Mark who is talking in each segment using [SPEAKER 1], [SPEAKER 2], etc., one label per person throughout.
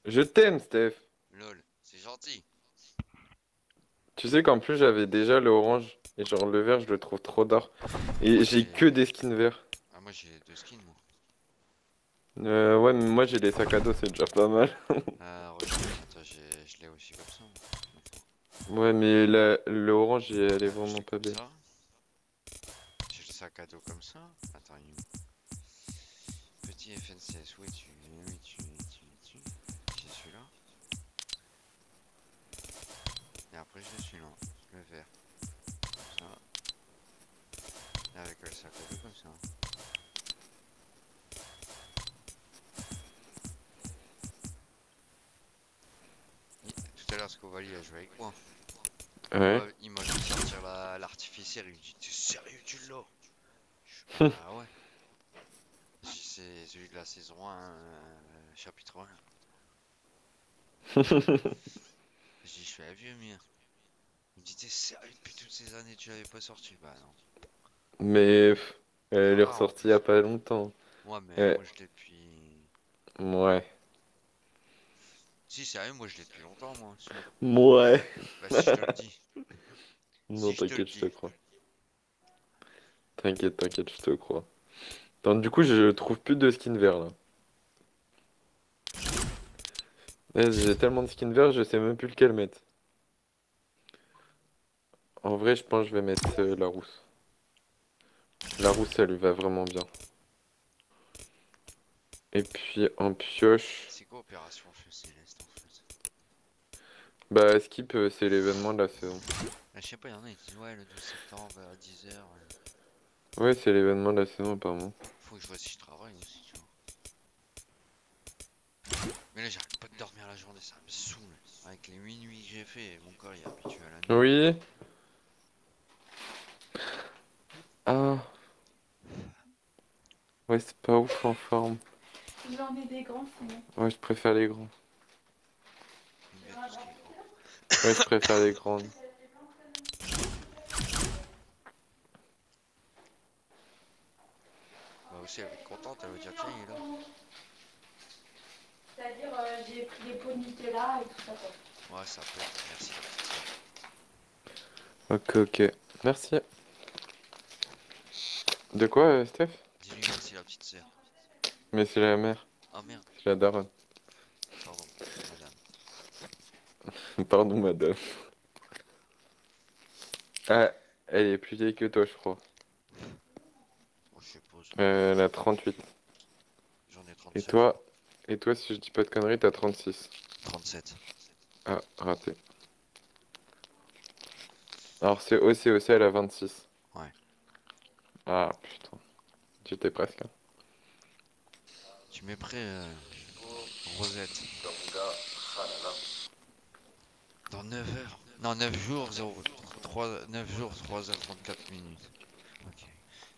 [SPEAKER 1] Je t'aime, Steph.
[SPEAKER 2] Lol, c'est gentil.
[SPEAKER 1] Tu sais qu'en plus j'avais déjà le orange et genre le vert je le trouve trop d'or.
[SPEAKER 2] Moi
[SPEAKER 1] Et j'ai
[SPEAKER 2] j'ai...
[SPEAKER 1] que des skins verts.
[SPEAKER 2] Ah moi j'ai deux skins moi.
[SPEAKER 1] Ouais mais moi j'ai les sacs à dos, c'est déjà pas mal.
[SPEAKER 2] Ah regarde, attends, je l'ai aussi comme ça moi.
[SPEAKER 1] Ouais mais le orange elle est
[SPEAKER 2] Je
[SPEAKER 1] vraiment
[SPEAKER 2] l'ai
[SPEAKER 1] pas
[SPEAKER 2] comme
[SPEAKER 1] belle.
[SPEAKER 2] ça. J'ai le sac à dos comme ça. Attends, il est où? Petit FNCS, où es-tu? Où es-tu? Où es-tu? Où es-tu? J'ai celui-là. Et après j'ai celui-là. Le vert. Comme ça. Et avec le sac à dos comme ça. Tout à l'heure Scovali a joué avec moi.
[SPEAKER 1] Ouais.
[SPEAKER 2] Il m'a vu sortir l'artificière, il me dit t'es sérieux tu l'as? Je fais bah ouais. C'est celui de la saison 1, chapitre 1. Je dis je suis un vieux mien. Il me dit t'es sérieux depuis toutes ces années tu l'avais pas sorti? Bah non.
[SPEAKER 1] Mais
[SPEAKER 2] Il est
[SPEAKER 1] elle est
[SPEAKER 2] rare en
[SPEAKER 1] ressortie il y a
[SPEAKER 2] plus.
[SPEAKER 1] pas longtemps.
[SPEAKER 2] Ouais mais
[SPEAKER 1] Ouais.
[SPEAKER 2] moi je l'ai depuis...
[SPEAKER 1] Ouais.
[SPEAKER 2] Si sérieux moi je l'ai depuis longtemps moi celui-là.
[SPEAKER 1] Ouais.
[SPEAKER 2] Bah si je te le dis.
[SPEAKER 1] Non
[SPEAKER 2] Si je te le
[SPEAKER 1] t'inquiète, je te
[SPEAKER 2] dis.
[SPEAKER 1] crois. T'inquiète, t'inquiète, je te crois. Attends, du coup je trouve plus de skins verts là. J'ai tellement de skins verts, je sais même plus lequel mettre. En vrai, je pense que je vais mettre la rousse. La rousse, elle lui va vraiment bien. Et puis en pioche,
[SPEAKER 2] C'est quoi Opération Feu Céleste en fait?
[SPEAKER 1] bah Skip, c'est l'événement de la saison.
[SPEAKER 2] Ah, je sais pas, il y en a qui disent ouais le 12 septembre à 10h.
[SPEAKER 1] Ouais, c'est l'événement de la saison apparemment.
[SPEAKER 2] Faut que je vois si je travaille aussi tu vois. Mais là j'arrête pas de dormir la journée, ça me saoule. Avec les minuits que j'ai fait, mon corps il est habitué à la nuit.
[SPEAKER 1] Oui. Ah, ouais, c'est pas ouf en forme.
[SPEAKER 3] J'en ai des grands sinon.
[SPEAKER 1] Ouais, je préfère les grands.
[SPEAKER 2] J'aime bien tout ce qui est grand.
[SPEAKER 1] Ouais, je préfère les grandes.
[SPEAKER 2] Bah aussi elle va être contente, elle va dire tiens il est là.
[SPEAKER 3] C'est-à-dire, j'ai pris des pots de Nutella et tout ça, quoi.
[SPEAKER 2] Ouais ça pète, merci la petite sœur.
[SPEAKER 1] Ok, ok. Merci. De quoi, Steph?
[SPEAKER 2] Dis-lui merci la petite sœur.
[SPEAKER 1] Mais c'est la mère,
[SPEAKER 2] Ah merde,
[SPEAKER 1] c'est la daronne.
[SPEAKER 2] pardon, madame.
[SPEAKER 1] Pardon, madame. Ah, elle est plus vieille que toi, je crois.
[SPEAKER 2] Bon je suppose.
[SPEAKER 1] Elle a 38.
[SPEAKER 2] J'en ai
[SPEAKER 1] Et
[SPEAKER 2] 37.
[SPEAKER 1] toi, et toi, si je dis pas de conneries, t'as 36.
[SPEAKER 2] 37.
[SPEAKER 1] Ah, raté. Alors c'est aussi, elle a 26.
[SPEAKER 2] Ouais.
[SPEAKER 1] Ah, putain. J'étais presque, hein.
[SPEAKER 2] Tu mets prêt Rosette. Dans 9 heures. Non 9 jours 9 jours 3h34 minutes. Ok.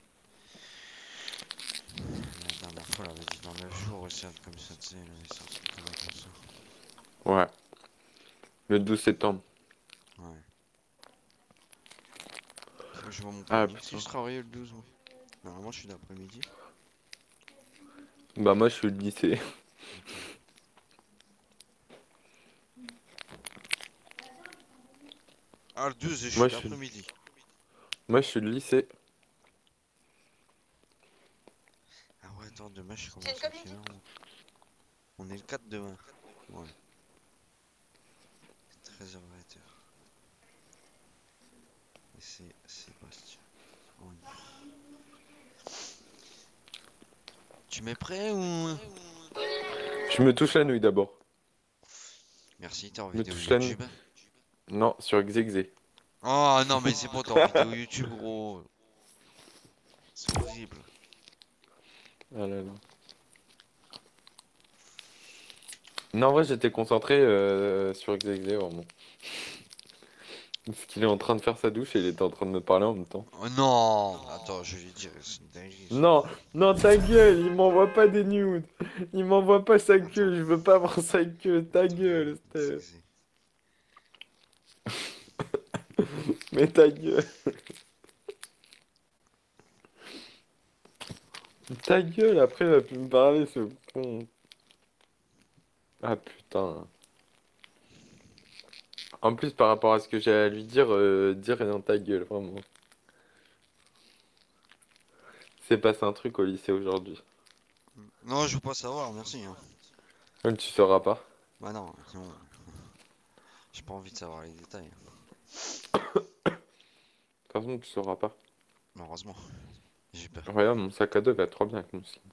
[SPEAKER 2] La dernière fois elle avait dit dans 9 jours aussi comme ça tu sais, elle avait sorti une connerie comme ça.
[SPEAKER 1] Ouais, le 12 septembre.
[SPEAKER 2] Ouais. Faut que je vois mon
[SPEAKER 1] Ah,
[SPEAKER 2] planning si
[SPEAKER 1] putain.
[SPEAKER 2] je travaille le 12 moi. Normalement je suis d'après-midi.
[SPEAKER 1] Bah moi, je suis au lycée.
[SPEAKER 2] Ok. Ah le 12 je suis
[SPEAKER 1] Moi, je suis,
[SPEAKER 2] d'après-midi.
[SPEAKER 1] moi, je suis le lycée.
[SPEAKER 2] Ah ouais attends demain je commence à quelle heure moi? On est le 4 demain. Ouais. 13h 20h. Et c'est Sébastien. Oui. Tu mets prêt ou...
[SPEAKER 1] Je me touche la nouille d'abord.
[SPEAKER 2] Merci, t'es en
[SPEAKER 1] Je me
[SPEAKER 2] vidéo
[SPEAKER 1] touche la nouille.
[SPEAKER 2] YouTube.
[SPEAKER 1] Non, sur Xexé.
[SPEAKER 2] Oh non mais c'est bon, t'es en vidéo YouTube gros. C'est horrible.
[SPEAKER 1] Ah là là. Non, en vrai, j'étais concentré sur Xexé, vraiment. Parce qu'il est en train de faire sa douche et il était en train de me parler en même temps.
[SPEAKER 2] Oh non! Attends, je vais lui dire, c'est une dinguerie ça.
[SPEAKER 1] Non, non, ta gueule, il m'envoie pas des nudes. Il m'envoie pas sa
[SPEAKER 2] Attends,
[SPEAKER 1] queue, je veux pas voir sa queue. Ta
[SPEAKER 2] attends,
[SPEAKER 1] gueule, Steph.
[SPEAKER 2] XXX.
[SPEAKER 1] Mais ta gueule. Ta gueule, après, il va plus me parler, ce con. Ah putain. En plus, par rapport à ce que j'ai à lui dire, dire est dans ta gueule, vraiment. C'est passé un truc au lycée aujourd'hui.
[SPEAKER 2] Non, je veux pas savoir, merci. Hein.
[SPEAKER 1] Tu sauras pas.
[SPEAKER 2] Bah non, sinon, j'ai pas envie de savoir les détails.
[SPEAKER 1] De toute façon, tu sauras pas.
[SPEAKER 2] Malheureusement, j'ai peur.
[SPEAKER 1] Regarde, mon sac à dos va trop bien avec mon slip.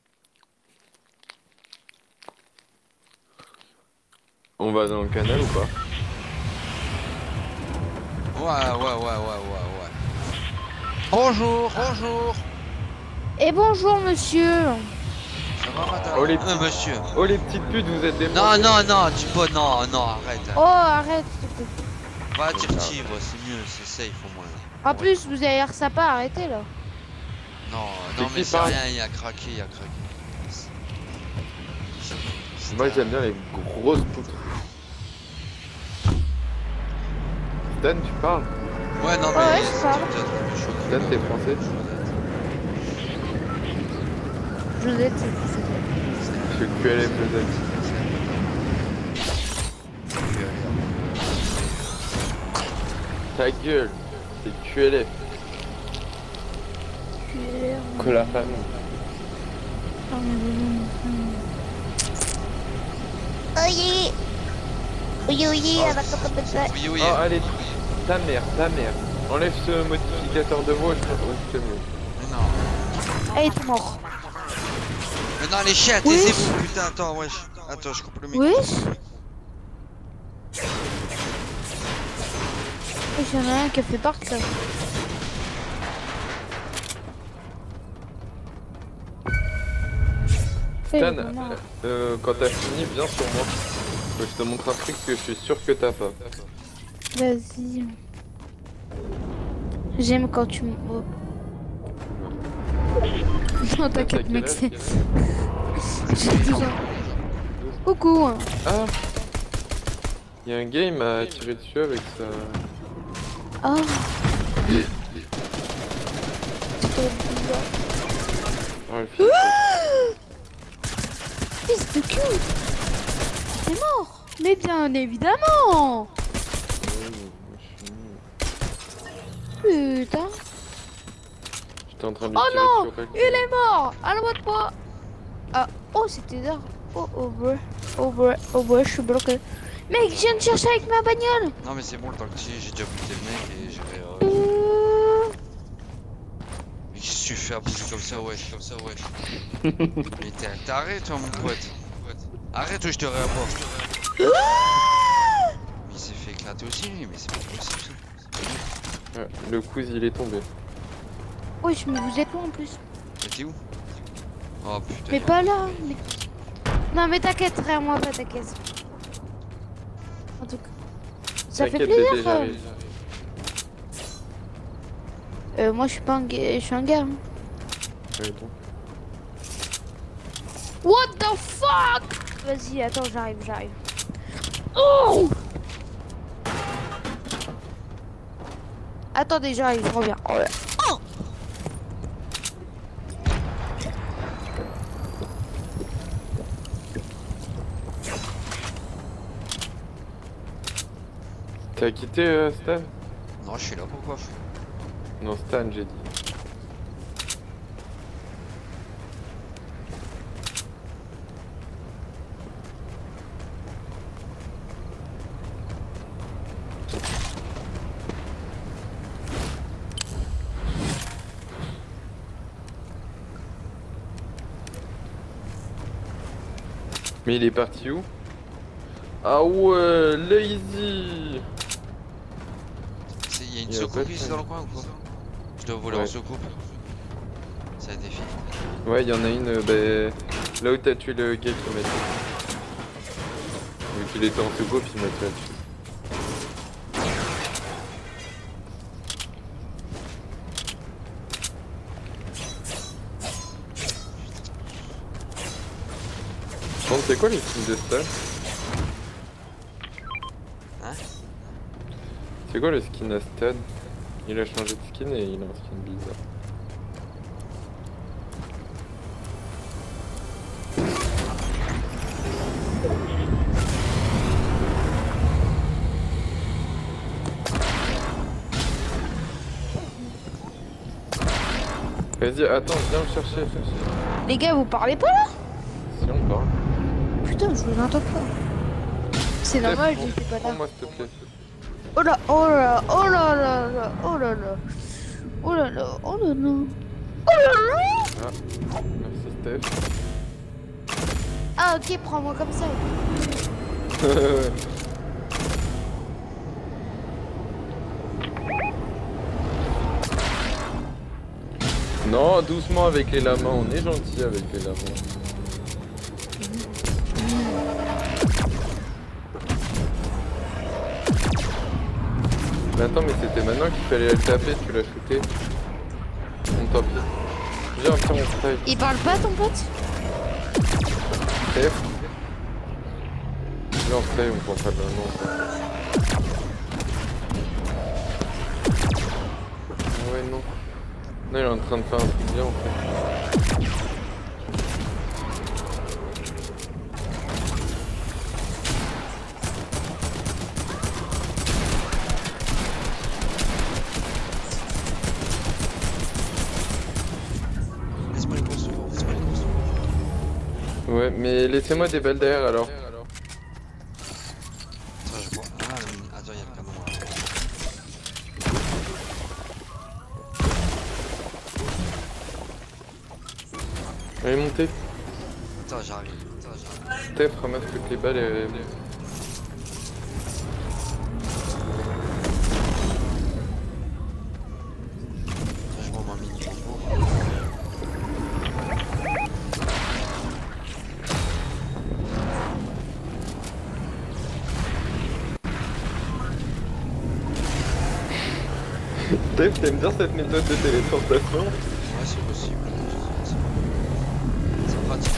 [SPEAKER 1] On va dans le canal ou pas?
[SPEAKER 2] Ouais. Bonjour, bonjour.
[SPEAKER 4] Et bonjour monsieur.
[SPEAKER 2] Ça va, madame?
[SPEAKER 1] Oh les,
[SPEAKER 2] monsieur.
[SPEAKER 1] oh les petites putes, vous êtes des
[SPEAKER 2] Non, dis pas non, arrête.
[SPEAKER 4] Oh arrête s'il te plaît.
[SPEAKER 2] Va dire tigre, c'est mieux, c'est safe au moins.
[SPEAKER 4] En plus vous avez l'air sympa, arrêtez là.
[SPEAKER 2] Non,
[SPEAKER 1] C'est
[SPEAKER 2] non
[SPEAKER 1] qui
[SPEAKER 2] mais c'est
[SPEAKER 1] parle?
[SPEAKER 2] rien, il a craqué.
[SPEAKER 1] Moi j'aime bien les grosses poutres. Stan, tu parles?
[SPEAKER 2] Ouais, non mais
[SPEAKER 4] Ouais, je parle.
[SPEAKER 1] Stan, t'es français?
[SPEAKER 4] Josette,
[SPEAKER 1] Je suis QLF Joseph. Ta gueule, c'est QLF. Que la famille.
[SPEAKER 4] Oye. Oye, elle va comme ça.
[SPEAKER 2] Oui,
[SPEAKER 1] Oh allez, ta mère. Enlève ce modificateur de voix, je te mets.
[SPEAKER 2] Mais non.
[SPEAKER 4] Elle est morte.
[SPEAKER 2] Mais non, les chiens,
[SPEAKER 4] Oui.
[SPEAKER 2] taisez-vous, putain, attends, wesh. Attends, je coupe le micro.
[SPEAKER 4] Wesh. Il y en a un qui a fait part ça.
[SPEAKER 1] Stan, quand t'as fini, viens sur moi. Je te montre un truc que je suis sûr que t'as pas.
[SPEAKER 4] Vas-y. J'aime quand tu me... Oh. Non t'inquiète mec, c'est... J'ai déjà... Coucou.
[SPEAKER 1] Ah, il y a un game à tirer dessus avec ça.
[SPEAKER 4] Oh.
[SPEAKER 1] Oh, le fils.
[SPEAKER 4] Fils de cul. C'est mort. Mais bien évidemment. Putain.
[SPEAKER 1] J'étais en train de lui
[SPEAKER 4] Oh
[SPEAKER 1] tirer
[SPEAKER 4] non,
[SPEAKER 1] dessus au
[SPEAKER 4] il est mort. À la de moi. Ah, oh c'était d'or. Oh ouais, je suis bloqué. Mec, je viens de chercher avec ma bagnole.
[SPEAKER 2] Non, mais c'est bon, le temps que j'ai déjà buté le mec et j'ai fait. Mais qu'est-ce que tu fais à bouger comme ça, wesh, Mais t'es un taré, toi, mon pote. Arrête ou je te réapporte. Mais il s'est fait éclater aussi, lui, mais c'est pas possible ça.
[SPEAKER 1] Ouais, le cousin il est tombé.
[SPEAKER 4] Oui, mais vous êtes loin en plus.
[SPEAKER 2] Mais t'es où? Oh putain.
[SPEAKER 4] Mais pas là. Mais... Non, mais t'inquiète, frère, moi pas t'inquiète. En tout cas, ça fait
[SPEAKER 1] T'inquiète,
[SPEAKER 4] plaisir.
[SPEAKER 1] Dédé, j'arrive.
[SPEAKER 4] Moi, je suis pas un gars, je suis un gars. Hein.
[SPEAKER 1] Ouais, bon.
[SPEAKER 4] What the fuck? Vas-y, attends, j'arrive. Oh! Attendez, j'arrive, je reviens. Oh!
[SPEAKER 1] T'as quitté Stan?
[SPEAKER 2] Non, je suis là, pourquoi?
[SPEAKER 1] Non, Stan, j'ai dit. Mais il est parti où? Ah ouais, lazy!
[SPEAKER 2] Il y a une
[SPEAKER 1] Il y a
[SPEAKER 2] soucoupe
[SPEAKER 1] pas de
[SPEAKER 2] ici dans le coin ou quoi? Je dois voler en
[SPEAKER 1] Ouais.
[SPEAKER 2] soucoupe. Ça a été fini.
[SPEAKER 1] Ouais, il y en a une, là où t'as tué le gars qui m'a tué. Vu qu'il était en soucoupe, il m'a tué là-dessus. Bon, c'est quoi les skins de Stan?
[SPEAKER 2] Hein?
[SPEAKER 1] C'est quoi le skin à Stan? Il a changé de skin et il a un skin bizarre. Vas-y, attends, viens me chercher.
[SPEAKER 4] Les gars, vous parlez pas là?
[SPEAKER 1] Si on parle.
[SPEAKER 4] Putain, je vous entends pas. C'est normal, j'étais pas là.
[SPEAKER 1] Prends-moi s'il te plaît.
[SPEAKER 4] Oh là, oh là, oh là là là, oh là là. Oh là là, oh là là. Oh là là.
[SPEAKER 1] Ah, merci Steph.
[SPEAKER 4] Ah ok, prends-moi comme ça.
[SPEAKER 1] Non, doucement avec les lamas, on est gentil avec les lamas. Mais attends, mais c'était maintenant qu'il fallait le taper, tu l'as shooté. On tant pis. Viens, tiens, on se taille.
[SPEAKER 4] Il parle pas ton pote?
[SPEAKER 1] Steph. Viens, on se taille, on prend pas de l'annonce. Ouais, non. Non, il est en train de faire un truc bien en fait.
[SPEAKER 2] Laisse-moi les construire, laisse-moi les construire.
[SPEAKER 1] Ouais, mais laissez-moi des balles derrière alors.
[SPEAKER 2] Attends, je vois. Ah, attends, il y a le canon là.
[SPEAKER 1] Allez, montez.
[SPEAKER 2] Attends, j'arrive.
[SPEAKER 1] Steph, ramasse toutes les balles et...
[SPEAKER 2] Attends, je vois ma mini.
[SPEAKER 1] Steph, t'aimes bien cette méthode de téléportation?
[SPEAKER 2] Ouais, c'est possible. C'est pratique.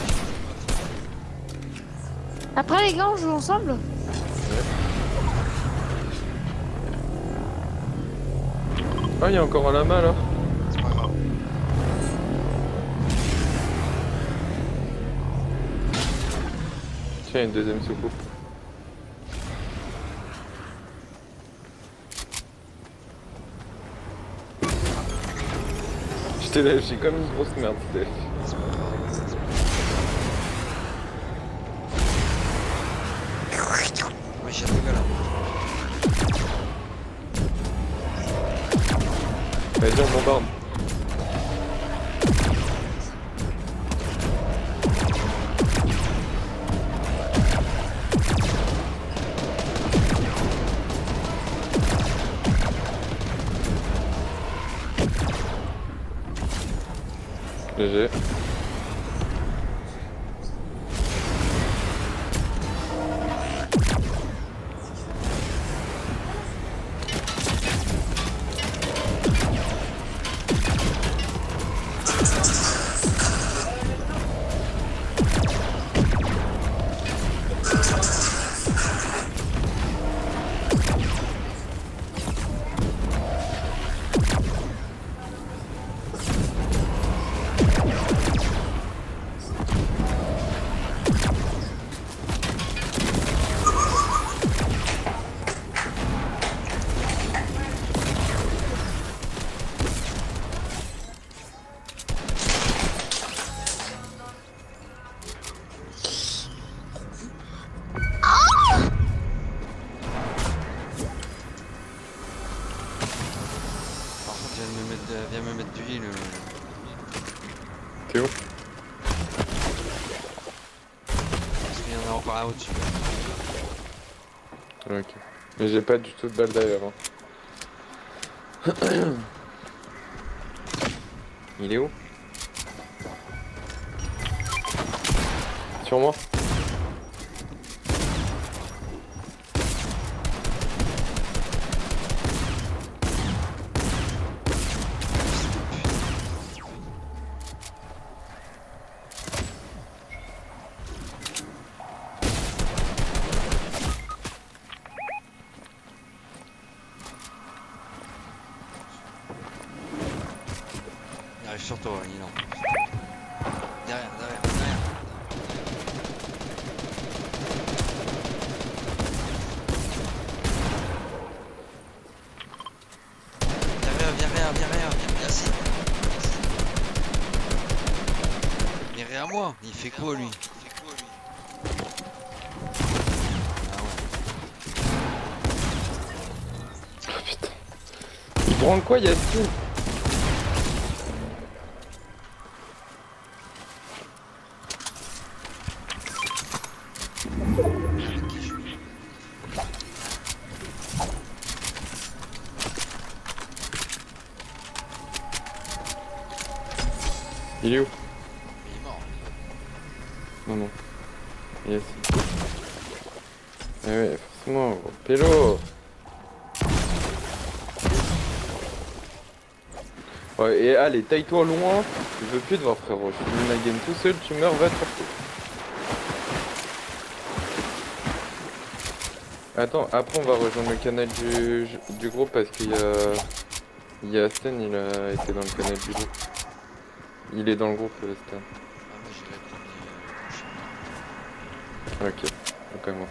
[SPEAKER 4] Après les gars, on joue ensemble?
[SPEAKER 1] Ah, il y a encore un lama là.
[SPEAKER 2] C'est pas grave.
[SPEAKER 1] Tiens, il y a une deuxième soucoupe. Je t'ai lâché comme une grosse merde, Steph.
[SPEAKER 2] C'est pas grave. Ouais, j'ai un dégât là.
[SPEAKER 1] Vas-y, on bombarde. GG.
[SPEAKER 2] Par contre, viens me mettre du heal.
[SPEAKER 1] T'es où?
[SPEAKER 2] Parce qu'il y en a encore un au-dessus.
[SPEAKER 1] Ok. Mais j'ai pas du tout de balles derrière. Hein. Il est où? Sur moi?
[SPEAKER 2] Il arrive sur toi, il est là. Derrière. Viens, assis. Attends, il fait quoi lui? Ah ouais.
[SPEAKER 1] Oh putain. Il branle quoi Yacine? Il est où?
[SPEAKER 2] Il est mort.
[SPEAKER 1] Non, non. Yes. Eh ouais, forcément, gros. Pélo. Ouais, et allez, taille-toi loin. Je veux plus te voir, frérot. Je finis ma game tout seul, tu meurs, va te faire. Attends, après on va rejoindre le canal du groupe parce qu'il y a... Il y a Sten, il a été dans le canal du groupe. Il est dans le groupe, Sten.
[SPEAKER 2] Ah mais j'ai répondu.
[SPEAKER 1] Ok, donc à moi.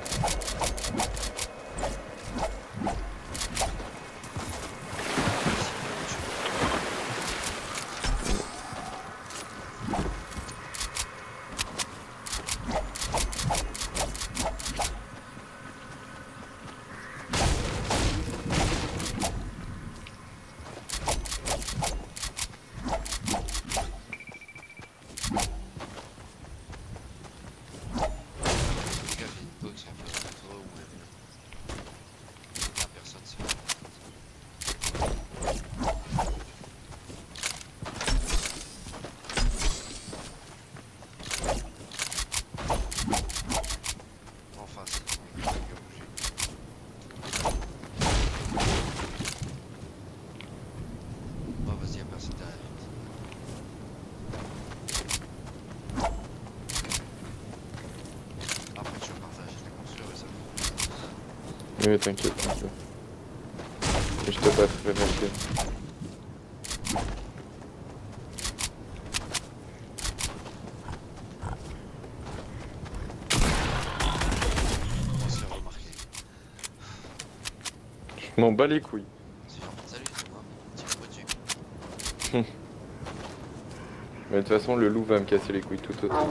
[SPEAKER 1] Oui, t'inquiète, t'inquiète. Et je te battrai là-dessus. Je m'en bats les couilles.
[SPEAKER 2] Salut, c'est moi. Tiens, dessus.
[SPEAKER 1] Mais de toute façon, le loup va me casser les couilles tout autant.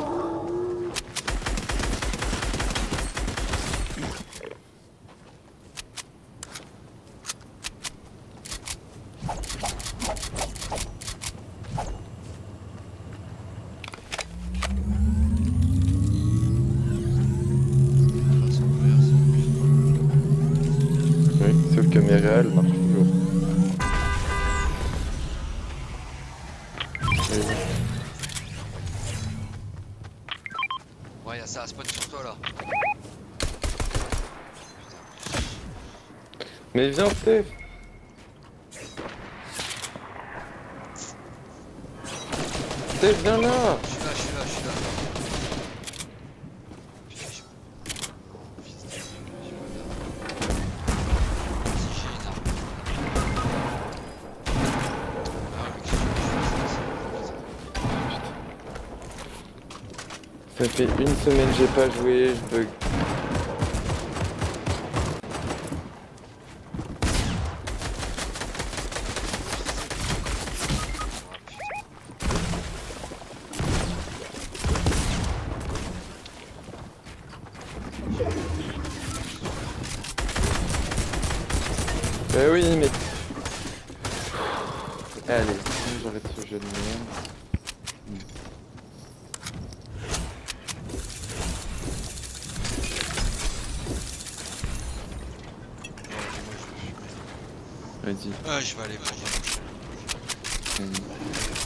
[SPEAKER 1] Oui, sauf que mes réels marchent toujours.
[SPEAKER 2] Ouais, y'a ça, spawn sur toi là.
[SPEAKER 1] Mais viens, Steph. Steph, viens là.
[SPEAKER 2] Je suis là.
[SPEAKER 1] Ça fait une semaine que j'ai pas joué, je bug. Bah oui, mais... Allez, j'arrête ce jeu de merde.
[SPEAKER 2] Vas-y. Je vais aller prendre la bouche.